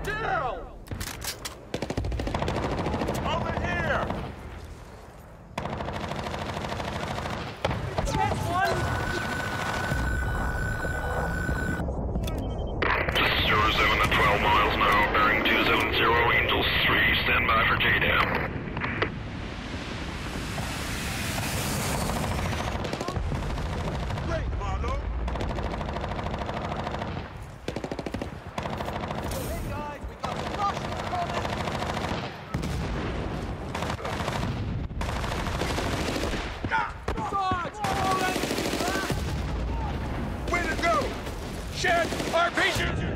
Chill! Over here! Get one! This is 07 at 12 miles now, bearing 270, Angels 3, stand by for JDAM. Great, Marlo! Hey guys, we got the Russians coming! Sarge! Way to go! Shed RPG!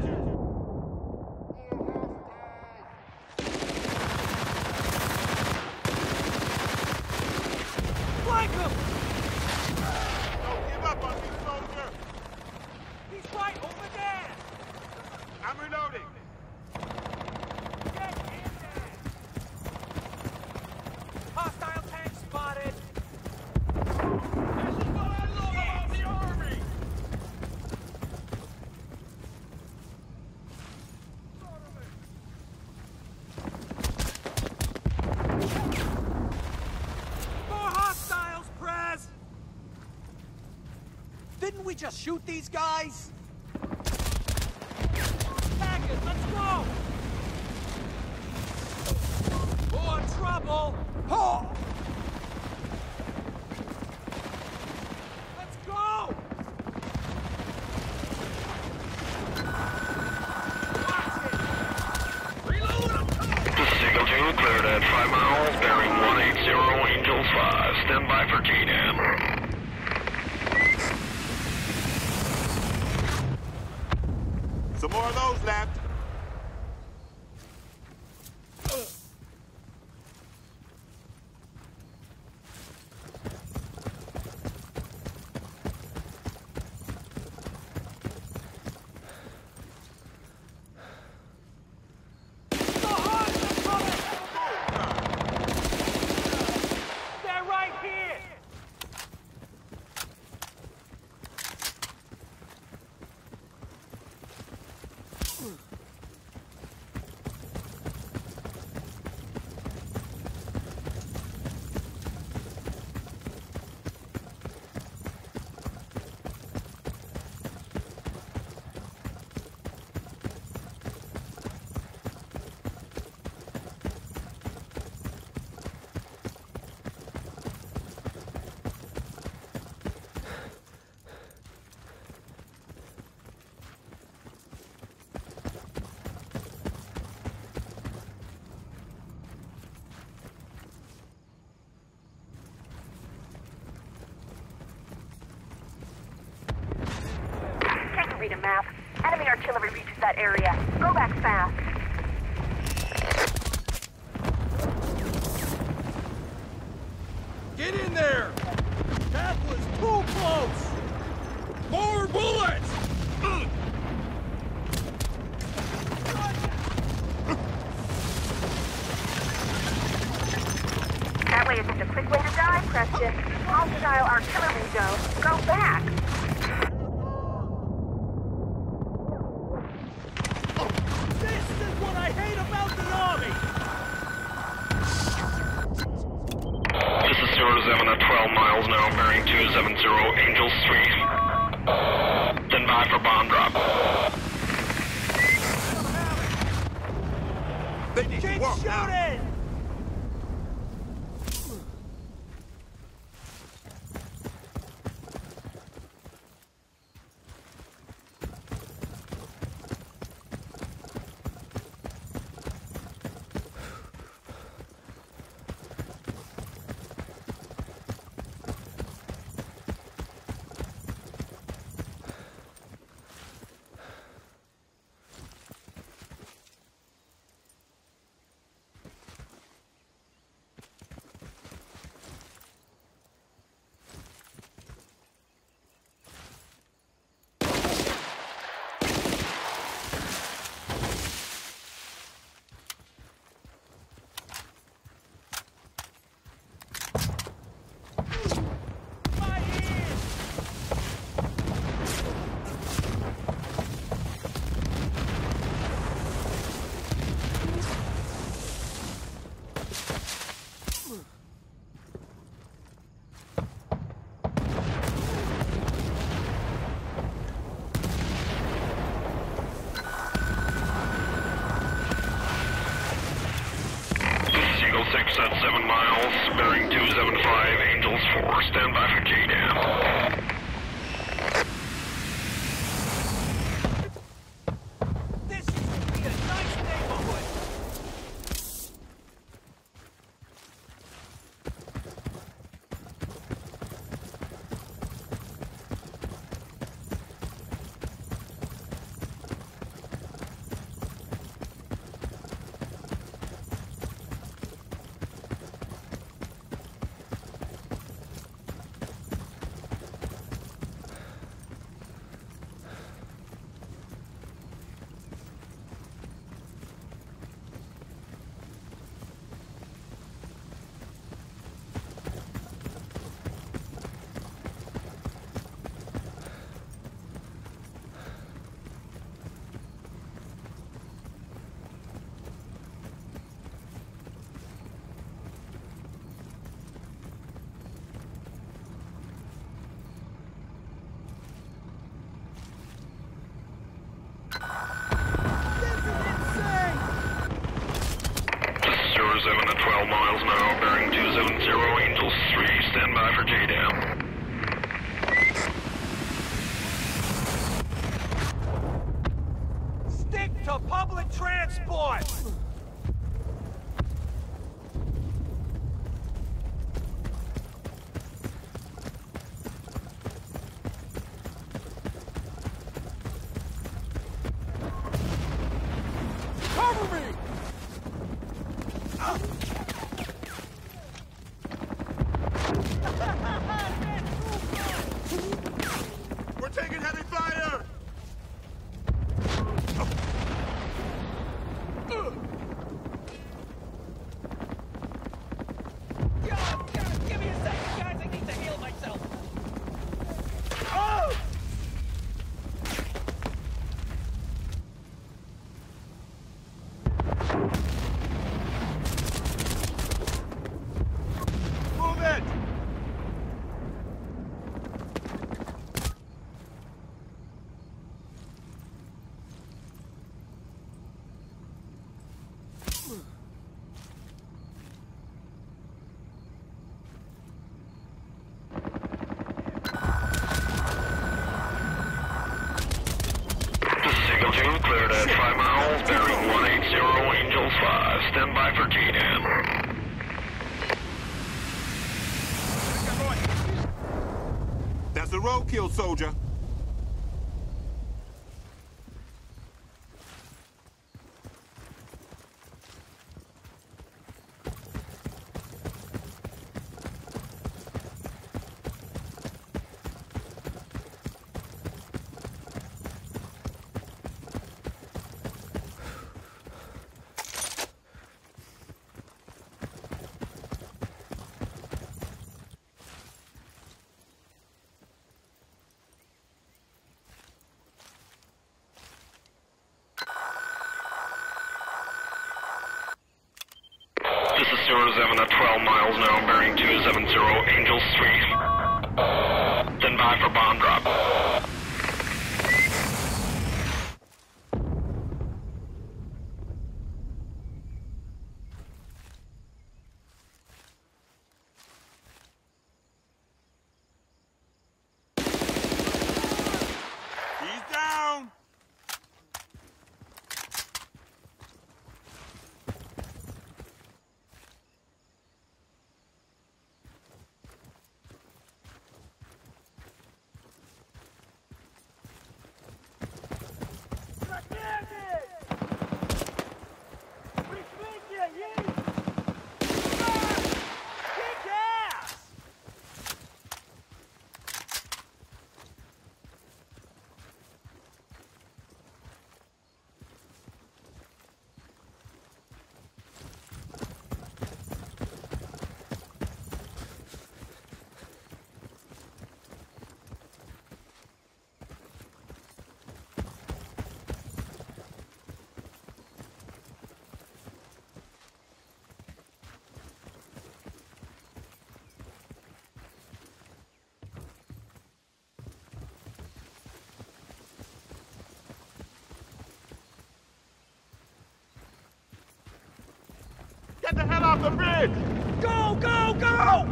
Flank him! Don't give up on me, soldier! He's right over there! I'm reloading! Get in there! Hostile tank spotted! This is what I love about the Army! More hostiles, Prez! Didn't we just shoot these guys? Baggers, let's go! More trouble! Oh! Let's go! Watch it! Reload him! This is Eagle 2, cleared at 5 miles, bearing 180, Angels 5, stand by for JDAM. Some more of those left. The horses are coming! They're right here! Take a read a map. Enemy artillery reaches that area. Go back fast. Get in there! That was too close! More bullets! That way isn't a quick way to die, Preston. Hostile artillery zone. Go back. This is what I hate about the Army! This is 07 at 12 miles now, bearing 270, Angels 3, stand by for bomb drop. They need to Keep walk out. shooting! 6 at 7 miles, bearing 275, Angels 4, stand by for JDAM. This used to be a nice neighborhood. This is 07 at 12 miles now, bearing 270, Angels 3, stand by for JDAM. Stick to public transport! Cover me! We're taking heavy fire! Give me a second, guys. I need to heal myself. Oh! Move it! This is Eagle 2, cleared at 5 miles, bearing 180, Angels 5, stand by for JDAM. That's a roadkill, soldier. This is 07 at 12 miles now, bearing 270, Angels 3. Stand by for bomb drop. He's down! off the bridge! Go, go, go!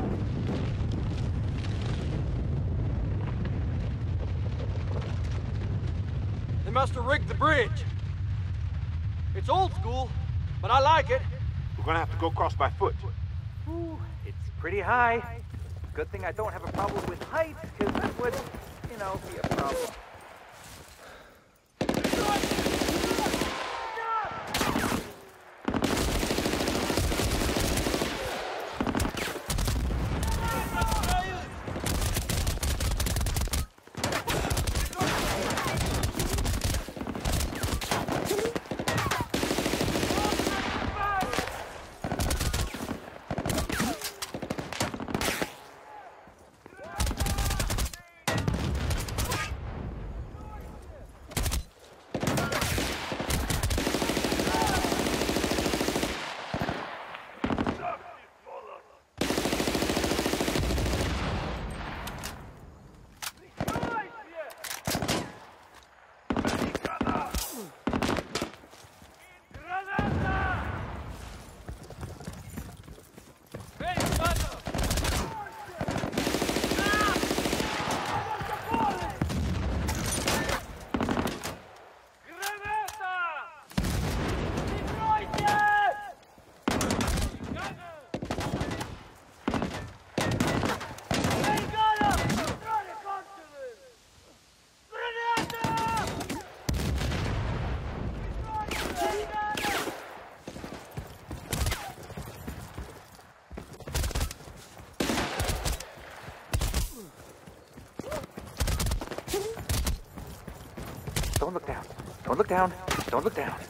They must have rigged the bridge. It's old school, but I like it. We're gonna have to go across by foot. Ooh, it's pretty high. Good thing I don't have a problem with height, because that would, you know, be a problem. Don't look down. Don't look down. Don't look down.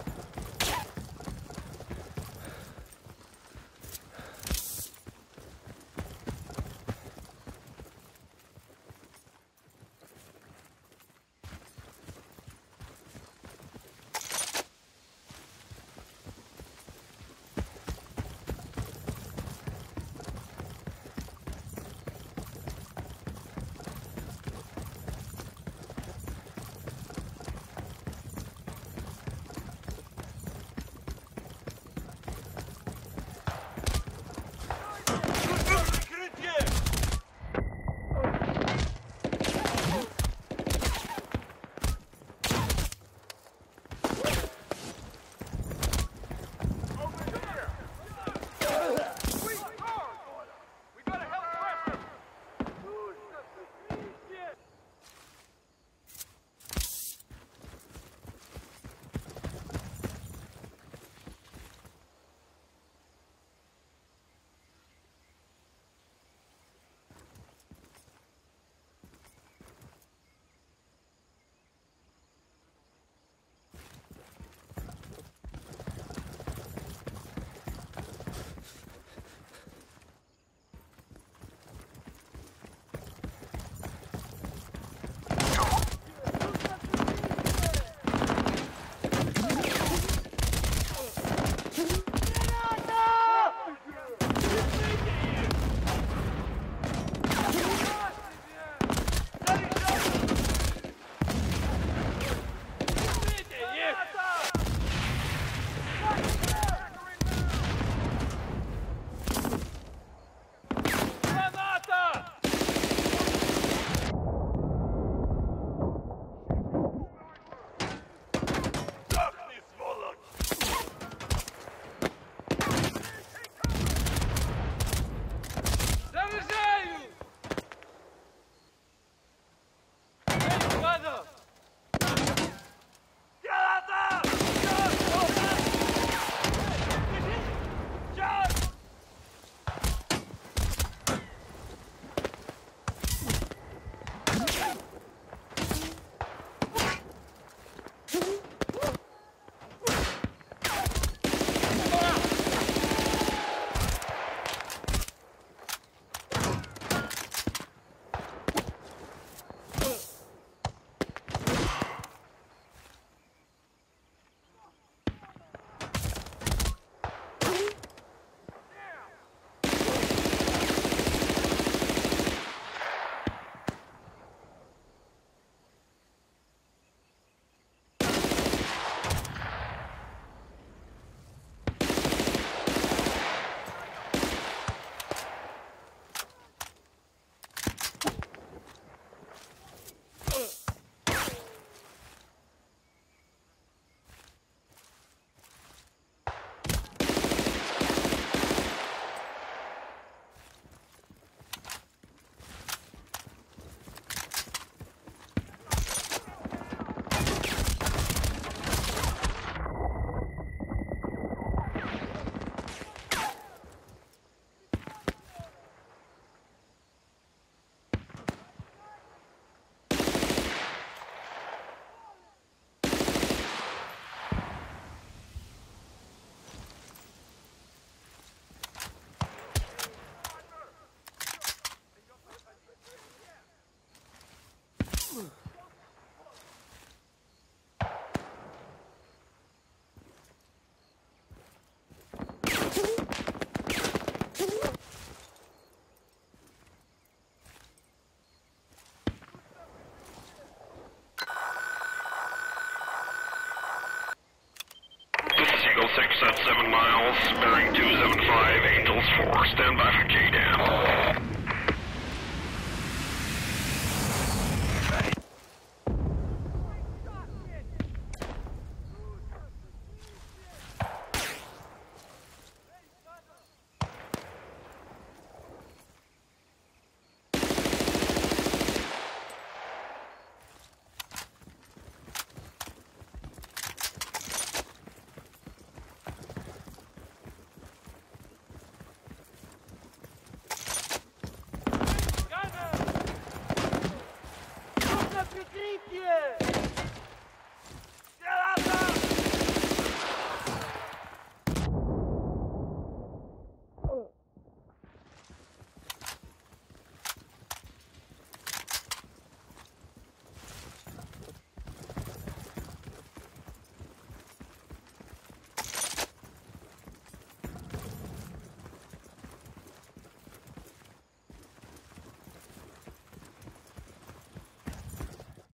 6 at 7 miles, bearing 275, Angels 4. Stand by for JDAM.